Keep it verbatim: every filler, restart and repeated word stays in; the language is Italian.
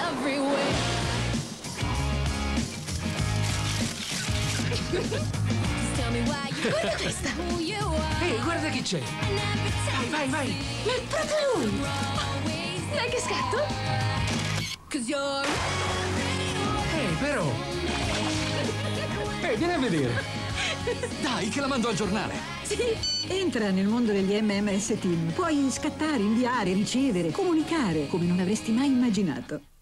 Guarda questa! Ehi, guarda chi c'è! Vai, vai, vai! È proprio lui! Dai che scatto! Ehi, però! Ehi, vieni a vedere! Dai, che la mando al giornale! Sì, entra nel mondo degli M M S Team. Puoi scattare, inviare, ricevere, comunicare come non avresti mai immaginato.